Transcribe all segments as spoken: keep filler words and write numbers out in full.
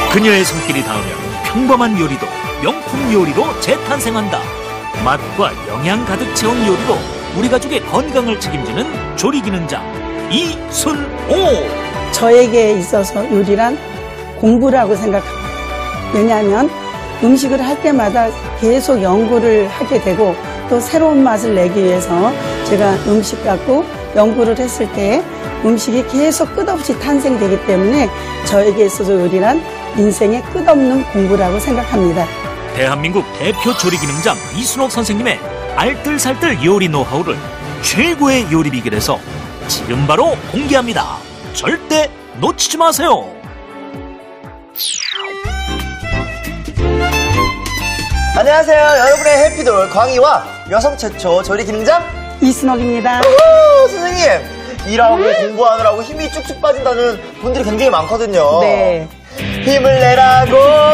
그녀의 손길이 닿으면 평범한 요리도 명품 요리로 재탄생한다. 맛과 영양 가득 채운 요리로 우리 가족의 건강을 책임지는 조리기능장 이순오. 저에게 있어서 요리란 공부라고 생각합니다. 왜냐하면 음식을 할 때마다 계속 연구를 하게 되고 또 새로운 맛을 내기 위해서 제가 음식 갖고 연구를 했을 때 음식이 계속 끝없이 탄생되기 때문에 저에게 있어서 요리란 인생의 끝없는 공부라고 생각합니다. 대한민국 대표 조리기능장 이순옥 선생님의 알뜰살뜰 요리 노하우를 최고의 요리 비결에서 지금 바로 공개합니다. 절대 놓치지 마세요. 안녕하세요. 여러분의 해피돌 광희와 여성 최초 조리기능장 이순옥입니다. 우후, 선생님, 일하고 공부하느라고 힘이 쭉쭉 빠진다는 분들이 굉장히 많거든요. 네. 힘을 내라고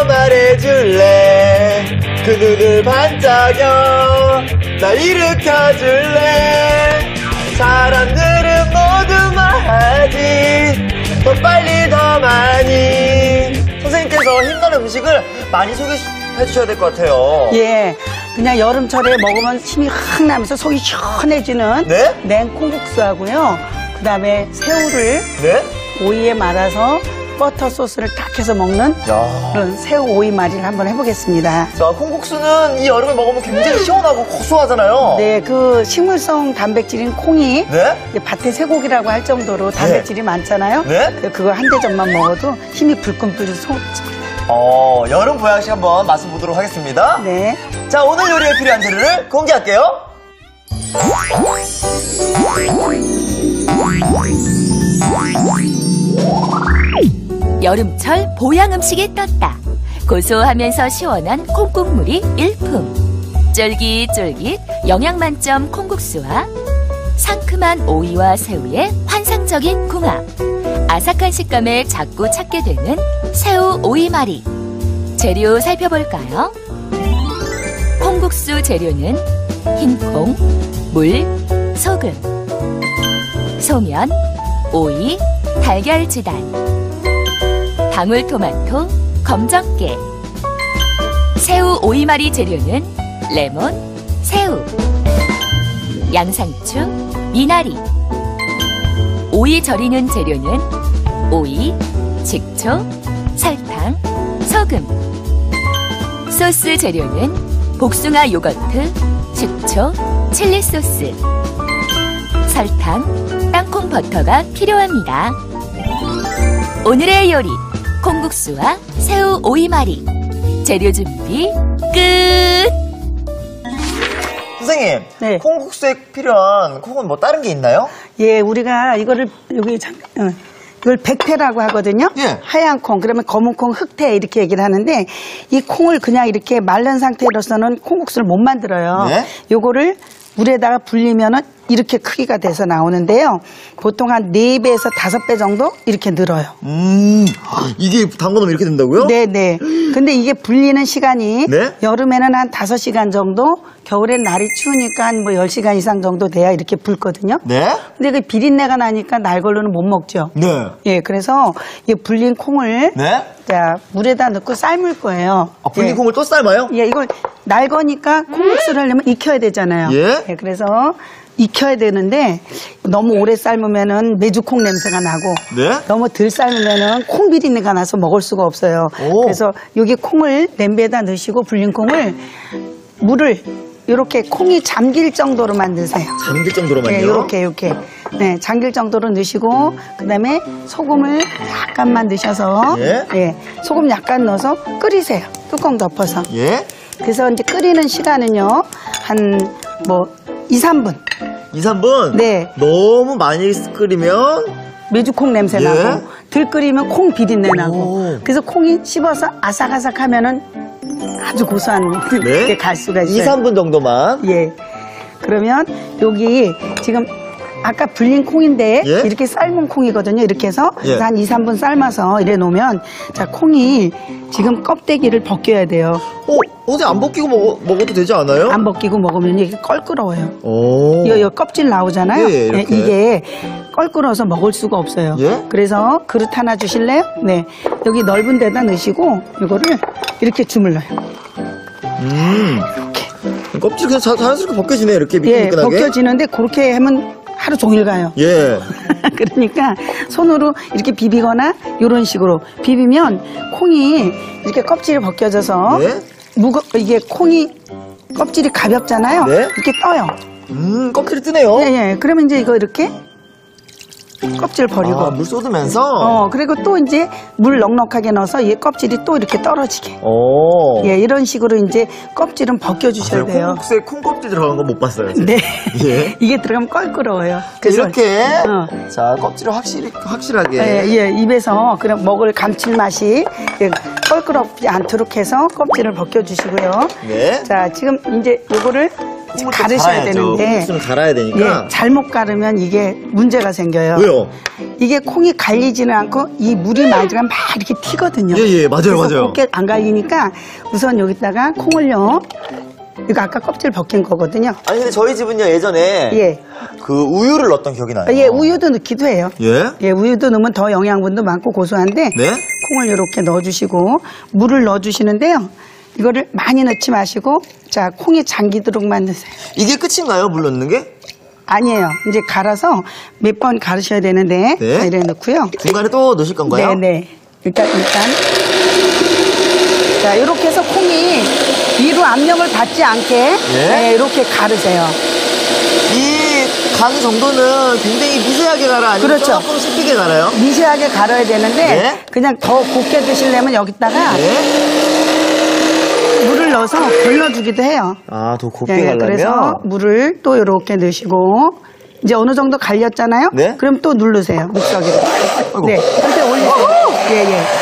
말해줄래. 그 눈을 반짝여 날 일으켜줄래. 사람들은 모두 말하지 더 빨리 더 많이. 선생님께서 힘나는 음식을 많이 소개해 주셔야 될 것 같아요. 예, 그냥 여름철에 먹으면 힘이 확 나면서 속이 시원해지는 네? 냉콩국수하고요. 그 다음에 새우를 네? 오이에 말아서 버터 소스를 딱 해서 먹는 야. 그런 새우 오이 말이를 한번 해보겠습니다. 자, 콩국수는 이 여름에 먹으면 굉장히 시원하고 고소하잖아요. 네, 그 식물성 단백질인 콩이 네? 이제 밭에 쇠고기라고 할 정도로 단백질이 많잖아요. 네? 그거 한 대접만 먹어도 힘이 불끈불끈 솟습니다. 어, 여름 보양식 한번 맛을 보도록 하겠습니다. 네. 자, 오늘 요리에 필요한 재료를 공개할게요. 여름철 보양 음식이 떴다. 고소하면서 시원한 콩국물이 일품. 쫄깃쫄깃 영양 만점 콩국수와 상큼한 오이와 새우의 환상적인 궁합. 아삭한 식감을 자꾸 찾게 되는 새우 오이말이. 재료 살펴볼까요? 콩국수 재료는 흰콩, 물, 소금, 소면, 오이, 달걀지단, 방울토마토, 검정깨. 새우 오이말이 재료는 레몬, 새우, 양상추, 미나리. 오이 절이는 재료는 오이, 식초, 설탕, 소금. 소스 재료는 복숭아 요거트, 식초, 칠리소스, 설탕, 땅콩 버터가 필요합니다. 오늘의 요리, 콩국수와 새우 오이말이. 재료 준비 끝! 선생님, 네. 콩국수에 필요한 콩은 뭐 다른 게 있나요? 예, 우리가 이거를 여기 잠깐 어, 이걸 백태라고 하거든요. 예. 하얀 콩, 그러면 검은 콩, 흑태 이렇게 얘기를 하는데 이 콩을 그냥 이렇게 마른 상태로서는 콩국수를 못 만들어요. 네. 요거를 물에다가 불리면은 이렇게 크기가 돼서 나오는데요. 보통 한 네 배에서 다섯 배 정도 이렇게 늘어요. 음, 이게 담궈놓으면 이렇게 된다고요? 네네. 근데 이게 불리는 시간이 네? 여름에는 한 다섯 시간 정도, 겨울엔 날이 추우니까 한 뭐 열 시간 이상 정도 돼야 이렇게 불거든요. 네? 근데 그 비린내가 나니까 날 걸로는 못 먹죠. 네. 예, 그래서 이 불린 콩을 네? 자, 물에다 넣고 삶을 거예요. 아, 불린 예. 콩을 또 삶아요? 예, 이걸 날 거니까 콩국수를 하려면 익혀야 되잖아요. 예? 예, 그래서 익혀야 되는데 너무 오래 삶으면은 메주콩 냄새가 나고 네? 너무 덜 삶으면은 콩 비린내가 나서 먹을 수가 없어요. 오. 그래서 여기 콩을 냄비에다 넣으시고 불린 콩을 물을 이렇게 콩이 잠길 정도로만 넣으세요. 잠길 정도로만요? 네, 이렇게 이렇게 네, 잠길 정도로 넣으시고 그다음에 소금을 약간만 넣으셔서 예? 예, 소금 약간 넣어서 끓이세요. 뚜껑 덮어서. 예? 그래서 이제 끓이는 시간은요 한 뭐 이, 삼 분. 이, 삼 분? 네. 너무 많이 끓이면? 메주콩 냄새 예? 나고 덜 끓이면 콩 비린내 나고. 오. 그래서 콩이 씹어서 아삭아삭하면은 아주 고소한 네? 게 갈 수가 있어요. 이, 삼 분 정도만? 예. 그러면 여기 지금 아까 불린 콩인데 예? 이렇게 삶은 콩이거든요. 이렇게 해서 예. 그래서 한 이, 삼 분 삶아서 이래 놓으면 자 콩이 지금 껍데기를 벗겨야 돼요. 어, 어제 안 벗기고 먹어, 먹어도 되지 않아요? 안 벗기고 먹으면 이게 껄끄러워요. 오. 이거, 이거 껍질 나오잖아요. 예, 예, 이렇게. 이게 껄끄러워서 먹을 수가 없어요. 예? 그래서 그릇 하나 주실래요? 네. 여기 넓은 데다 넣으시고 이거를 이렇게 주물러요. 음. 껍질 그냥 자, 자연스럽게 벗겨지네, 이렇게 예, 미끈미끈하게. 벗겨지는데 그렇게 하면 하루 종일 가요. 예. 그러니까 손으로 이렇게 비비거나 이런 식으로 비비면 콩이 이렇게 껍질이 벗겨져서 네. 무거 이게 콩이 껍질이 가볍잖아요. 네. 이렇게 떠요. 음, 껍질이 뜨네요. 예, 예. 그러면 이제 이거 이렇게 껍질 버리고 아, 물 쏟으면서. 어, 그리고 또 이제 물 넉넉하게 넣어서 이 껍질이 또 이렇게 떨어지게. 오. 예, 이런 식으로 이제 껍질은 벗겨주셔야 돼요. 콩국수에 콩껍질 들어간 거 못 봤어요. 네. 예. 이게 들어가면 껄끄러워요. 이렇게. 어. 자, 껍질을 확실히, 확실하게. 예, 예, 입에서 그냥 먹을 감칠맛이 예, 껄끄럽지 않도록 해서 껍질을 벗겨주시고요. 네. 자, 지금 이제 요거를 콩을 또 가르셔야 갈아야죠. 되는데. 콩국수는 갈아야 되니까. 예, 잘못 가르면 이게 문제가 생겨요. 왜요? 이게 콩이 갈리지는 않고 이 물이 맞으면 막 이렇게 튀거든요. 예, 예, 맞아요, 그래서 맞아요. 곱게 안 갈리니까 우선 여기다가 콩을요. 이거 아까 껍질 벗긴 거거든요. 아니, 근데 저희 집은요, 예전에. 예. 그 우유를 넣었던 기억이 나요. 예, 우유도 넣기도 해요. 예? 예, 우유도 넣으면 더 영양분도 많고 고소한데 네? 콩을 이렇게 넣어주시고 물을 넣어주시는데요. 이거를 많이 넣지 마시고 자 콩이 잠기도록만 넣으세요. 이게 끝인가요? 물 넣는 게? 아니에요. 이제 갈아서 몇 번 갈으셔야 되는데 네. 자, 이래 넣고요. 중간에 또 넣으실 건가요? 네네. 일단 일단 자 이렇게 해서 콩이 위로 압력을 받지 않게 예? 네, 이렇게 갈으세요. 이 간 정도는 굉장히 미세하게 갈아 아니면 그렇죠. 조금 씹히게 갈아요? 미세하게 갈아야 되는데 네. 그냥 더 곱게 드시려면 여기다가 네. 물을 넣어서 걸러주기도 해요. 아, 더 곱게 네, 갈라면? 그래서 물을 또 이렇게 넣으시고 이제 어느 정도 갈렸잖아요. 네. 그럼 또 누르세요 믹서기로. 아이고. 네, 그렇게 올리세요. 예, 예.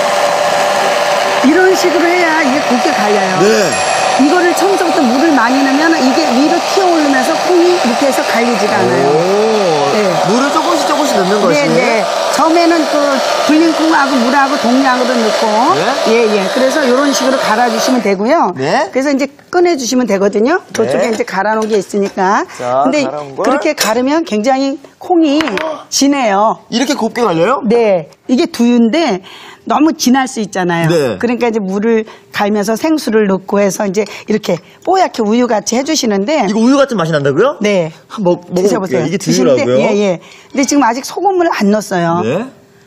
이런 식으로 해야 이게 곱게 갈려요. 네. 이거를 처음부터 물을 많이 넣으면 이게 위로 튀어오르면서 콩이 이렇게 해서 갈리지가 않아요. 오. 네. 물을 조금씩 조금씩 넣는 것이. 네, 네. 처음에는 그 불린 콩하고 물하고 동량으로 넣고, 네. 예, 예. 그래서 이런 식으로 갈아주시면 되고요. 네. 그래서 이제 꺼내주시면 되거든요. 저쪽에 네. 이제 갈아놓은 게 있으니까. 자, 근데 갈아온 걸. 그렇게 갈으면 굉장히 콩이 진해요. 이렇게 곱게 갈려요? 네. 이게 두유인데 너무 진할 수 있잖아요. 네. 그러니까 이제 물을 갈면서 생수를 넣고 해서 이제 이렇게 뽀얗게 우유같이 해주시는데. 이거 우유 같은 맛이 난다고요? 네. 한번 먹, 드셔보세요. 먹어볼게요. 이게 드시는데, 두유라고요? 예, 예. 근데 지금 아직 소금을 안 넣었어요. 네.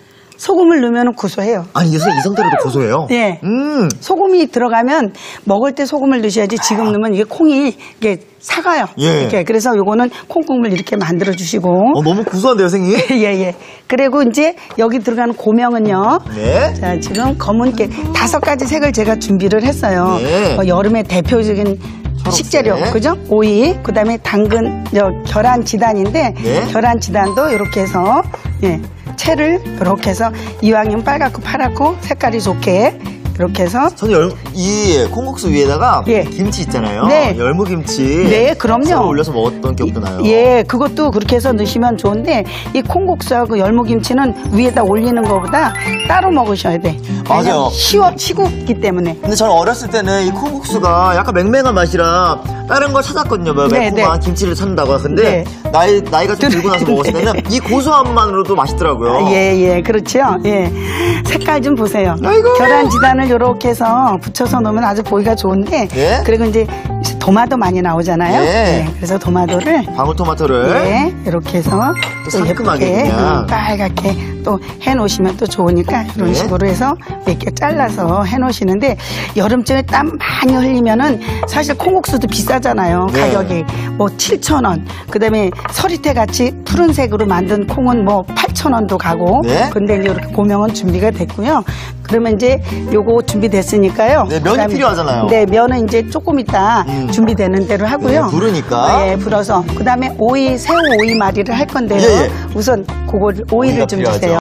소금을 넣으면 고소해요. 아니, 이 상태로도 고소해요? 네. 음. 소금이 들어가면 먹을 때 소금을 넣으셔야지 지금 넣으면 이게 콩이 이게 사가요. 예. 이렇게. 그래서 요거는 콩국물 이렇게 만들어 주시고. 어, 너무 구수한데요, 선생님? 예, 예. 그리고 이제 여기 들어가는 고명은요. 네. 자, 지금 검은깨 다섯 가지 색을 제가 준비를 했어요. 네. 어, 여름의 대표적인 식재료, 그죠? 오이, 그 다음에 당근, 저, 계란 지단인데, 네. 계란 지단도 이렇게 해서, 예, 채를 이렇게 해서 이왕이면 빨갛고 파랗고 색깔이 좋게 이렇게 해서 저는 열, 이 콩국수 위에다가 예. 김치 있잖아요. 네. 열무김치. 네, 그럼요. 썰어 올려서 먹었던 기억도 나요. 예, 그것도 그렇게 해서 넣으시면 좋은데 이 콩국수하고 열무김치는 위에다 올리는 것보다 따로 먹으셔야 돼. 맞아요. 왜냐면 쉬워, 식었기 때문에. 근데 저는 어렸을 때는 이 콩국수가 약간 맹맹한 맛이라 다른 걸 찾았거든요. 뭐 네, 매콤한 네. 김치를 찾는다고. 근데 네. 나이, 나이가 좀 들고 나서 먹었을 때는 이 고소함만으로도 맛있더라고요. 아, 예, 예, 그렇죠. 예. 색깔 좀 보세요. 아이고. 계란 지단을 이렇게 해서 붙여서 놓으면 아주 보기가 좋은데. 예. 그리고 이제 도마도 많이 나오잖아요. 예. 네, 그래서 도마도를. 방울토마토를. 네, 이렇게 해서 또 상큼하게 예쁘게, 그냥. 음, 빨갛게 또 해놓으시면 또 좋으니까 이런 네. 식으로 해서 이렇게 잘라서 해놓으시는데 여름쯤에 땀 많이 흘리면은 사실 콩국수도 비싸잖아요. 네. 가격이 뭐 칠천 원. 그다음에 서리태 같이 푸른색으로 만든 콩은 뭐 팔천 원도 가고. 네. 근데 이제 이렇게 고명은 준비가 됐고요. 그러면 이제 요거 준비됐으니까요. 네, 면이 그다음에- 필요하잖아요. 네, 면은 이제 조금 이따 음. 준비되는 대로 하고요. 네, 부르니까. 네, 불어서 그다음에 오이 새우 오이 말이를 할 건데요. 예, 예. 우선 그걸 오이를 오이가 좀 필요하죠. 주세요.